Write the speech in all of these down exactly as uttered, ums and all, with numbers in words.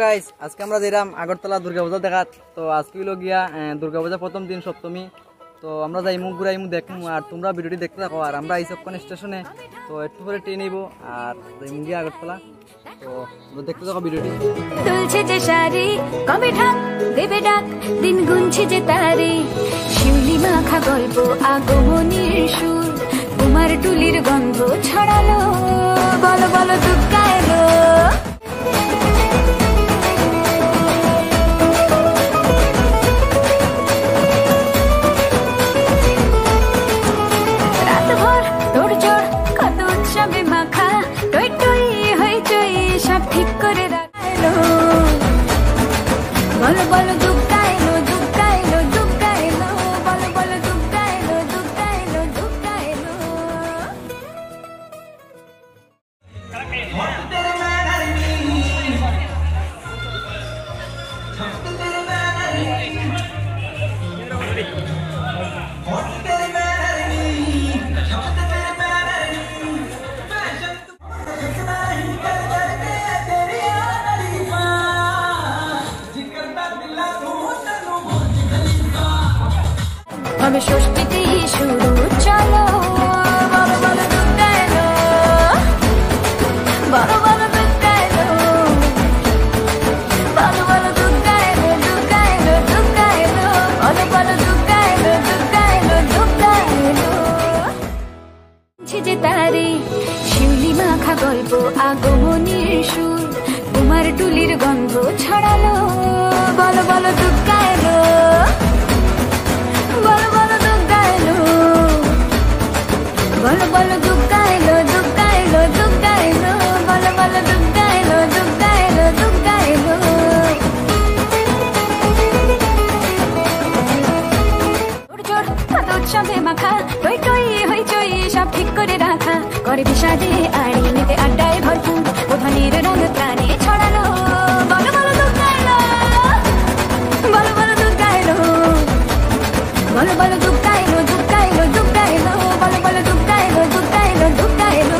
Guys আজকে আমরা যাইরাম আগরতলা দুর্গাপূজা দেখাত। তো আজকে হইল গিয়া দুর্গাপূজা প্রথম দিন সপ্তমী। তো আমরা যাইমু ঘুরাইমু দেখমু আর তোমরা ভিডিওটি দেখতে থাকো। আর আমরা এইসবখানে স্টেশনে তো একটু পরে ট্রেন নিব আর যাইমু গিয়া আগরতলা। তো দেখতে থাকো ভিডিওটি। তুলছে যে শাড়ি কবে ঢাক দেবে ডাক দিন গুনছে যে তারি শিউলি মাখা গল্প আগমনীর সুর তোমার টুলির গন্ধ ছড়ালো বলো বলো দুঃখা এলো রাত ভর তোর জোর কত উৎসবে মাখা টই টই হইচই সব ঠিক করে রাখলো বলো বলো দুঃখা এলো দুঃখা এলো দুঃখা এলো বলো বলো দুঃখা এলো দুঃখা এলো দুঃখা এলো আমি ষষ্ঠীতে শুরু চলো বলো বলো দুঃখা এলো বলো বলো দুঃখা এলো বলো বলো দুঃখা এলো দুঃখা এলো দুঃখা এলো বলো বলো দুঃখা এলো দুঃখা এলো দুঃখা এলো যে তারে শিউলি মাখা গল্প আগমনীর সুর তোমার টুলির গন্ধ ছড়ালো বলো বলো দুঃখা এলো বলো বলো দুঃখা এলো বলো বলো দুঃখা এলো দুঃখা এলো দুঃখা এলো বলো বলো দুঃখা এলো দুঃখা এলো দুঃখা এলো তোর জোর কত উৎসবে মাখা টই টই হইচই সব ঠিক করে রাখা করে বিষাদে আড়ি নিতে আড্ডায় ভরপুর প্রধানের রঙ প্রাণে ছড়ালো বলো বলো দুঃখা এলো বলো বলো দুঃখা এলো বলো বলো দুঃখা এলো দুঃখা এলো দুঃখা এলো বলো বলো দুঃখা এলো দুঃখা এলো দুঃখা এলো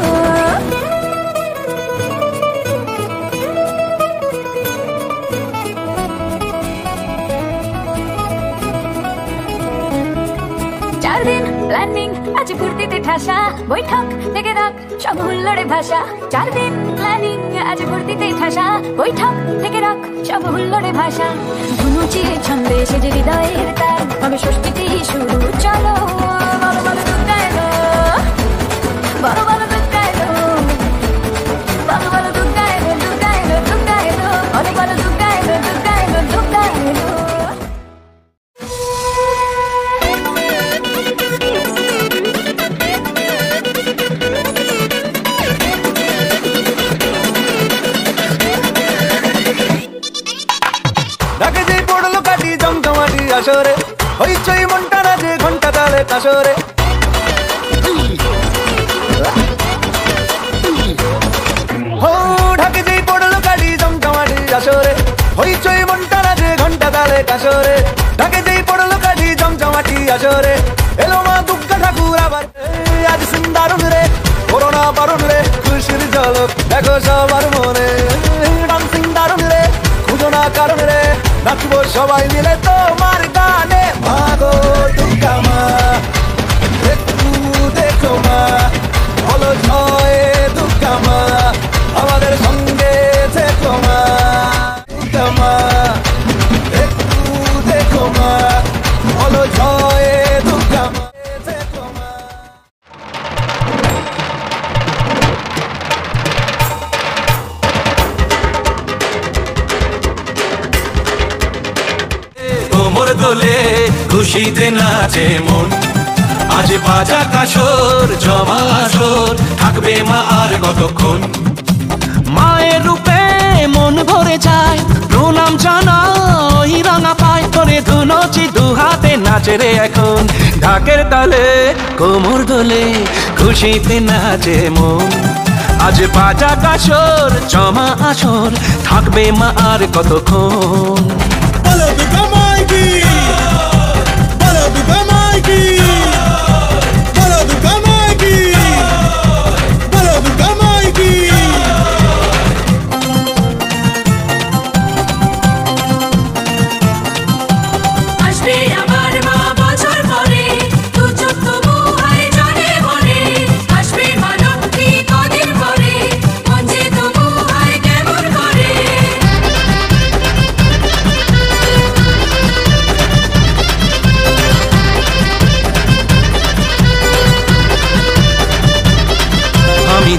চার দিন প্ল্যানিং আজ ফুর্তিতে ঠাসা বৈঠক থেকে রাখ সব হুল্লোড়ে ভাষা চার দিন প্ল্যানিং আজ ফুর্তিতে ঠাসা বৈঠক থেকে রাখ সব হুল্লোড়ে ভাষা ধুনুচির ছন্দে সেজে হৃদয়ের তার আমি ষষ্ঠীতে শুরু চলো বলো বলো দুঃখা এলো বলো বলো দুঃখা এলো বলো বলো দুঃখা এলো দুঃখা এলো দুঃখা এলো বলো বলো দুঃখা এলো দুঃখা এলো দুঃখা এলো আসরে হইচই মনটা রাজে ঘন্টা তালে কাসরে হো ঢাকে যেই পড়লো গাড়ি জমজমাটি আসরে হইচই মনটা রাজে ঘন্টা তালে কাসরে ঢাকে যেই পড়লো গাড়ি জমজমাটি আসরে এলো মা দুর্গা ঠাকুর আবার আজ সিন্দারুন রে করোনা বারুন রে খুশির ঝলক দেখো সবার মনে ডান্সিং দারুন রে খুঁজো না কারণ রে নাচবো সবাই মিলে তোমার গানে মাগো দুর্গা মা একটু দেখো মা বলো জয় দুর্গা মা আমাদের সঙ্গে থেকো মা দুর্গা মা একটু দেখো মা বলো জয় দুর্গা মা থেকো মা দোলে খুশিতে নাচে মন আজ বাজা কাসর জমা আসর থাকবে মা আর কতক্ষণ মায়ের রূপে মন ভরে যায় প্রণাম জানাই রাঙা পায় করে ধুনচি দু হাতে নাচে রে এখন ঢাকের তালে কোমর দোলে খুশিতে নাচে মন আজ বাজা কাসর জমা আসর থাকবে মা আর কতক্ষণ বলো দুর্গা মাইকি বলো দুর্গা মাইকি বলো দুর্গা মাইকি বলো দুর্গা মাইকি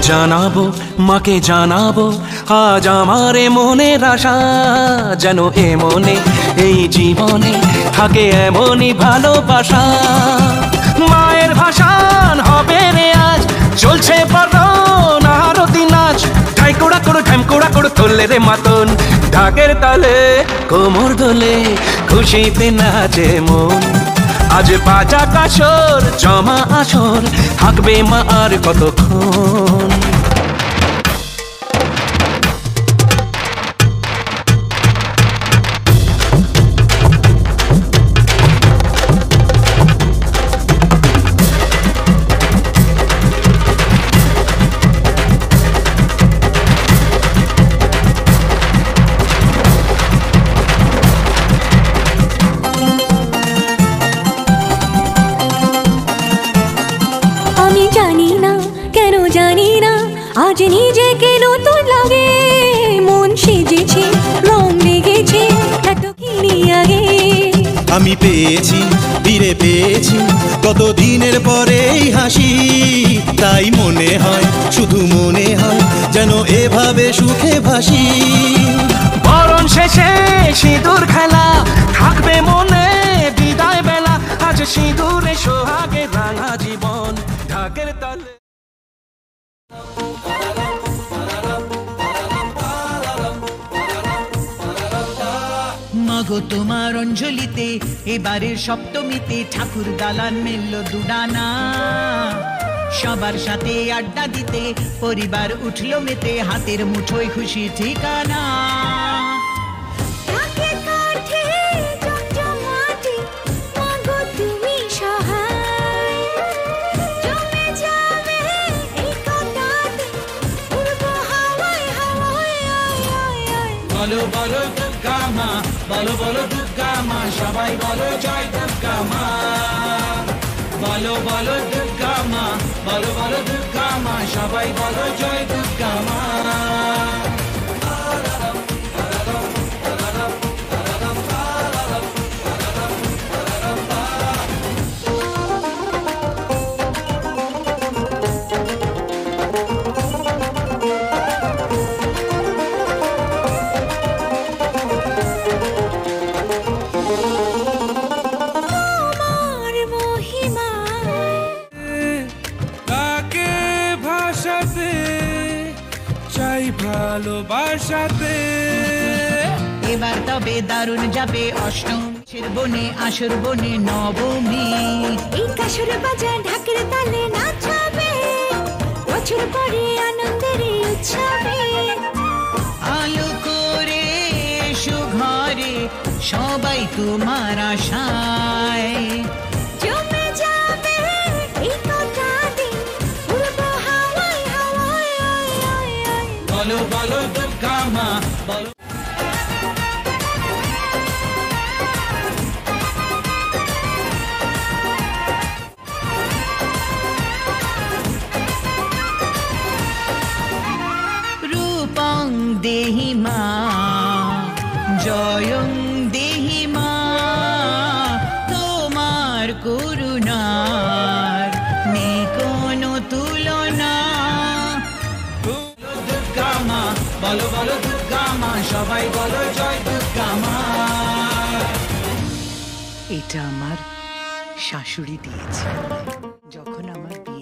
জানাবো মাকে জানাবো আজ আমারে মনের আশা, যেন এ মনে এই জীবনে থাকে এমনই ভালোবাসা। মায়ের ভাষান হবে রে আজ, চলছে পারন আরতি নাচ, ঠাই কোড়া করো ঢ্যাম কোড়া করো তোলে রে মাতন, ঢাকের তালে কোমর দোলে খুশিতে নাচে মন। আজ বাজা কাসর জমা আসর, থাকবে মা আর কতক্ষণ। আজ নিজেকে নতুন লাগে, মন সেজেছে রং লেগেছে এতক্ষণই আগে। আমি পেয়েছি ফিরে পেয়েছি কত দিনের পরে এই হাসি, তাই মনে হয় শুধু মনে হয় যেন এভাবে সুখে ভাসি। বরণ শেষে সিঁদুর খেলা থাকবে মনে বিদায় বেলা, আজ সিঁদুরে সোহাগে রাঙা জীবন ঢাকের তালে। মাগো তোমার অঞ্জলিতে এবারের সপ্তমীতে ঠাকুর দালান মেলল দুডানা, সবার সাথে আড্ডা দিতে পরিবার উঠলো মেতে, হাতের মুঠোয় খুশি ঠিকানা। বলো বলো দুর্গা মা, বলো বলো দুর্গা মা, সবাই বলো জয় দুর্গা মা। বলো বলো দুর্গা মা, বলো বলো দুর্গা মা, সবাই বলো জয় দুর্গা মা। ভালোবাসাতে এবার তবে দারুণ যাবে অষ্টমীর বনে আসর বনে নবমী, এই কাসর বাজা ঢাকের তালে নাচাবে, বছর পরে আনন্দের উৎসবে। আলো করে এসো ঘরে সবাই তোমার আশায়, জমে যাবে এই কটা দিন উড়বো হাওয়ায় হাওয়ায়। বলো বলো দুর্গা মা, বলো রূপং দেহি মা জয়ং দেহি মা, তোমার করুণার নেই কোনো তুলনা। দুর্গা মা, বলো বলো দুর্গা মা, সবাই বলো জয় দুর্গা মা। এটা আমার শাশুড়ি দিয়েছে যখন আমার বিয়ে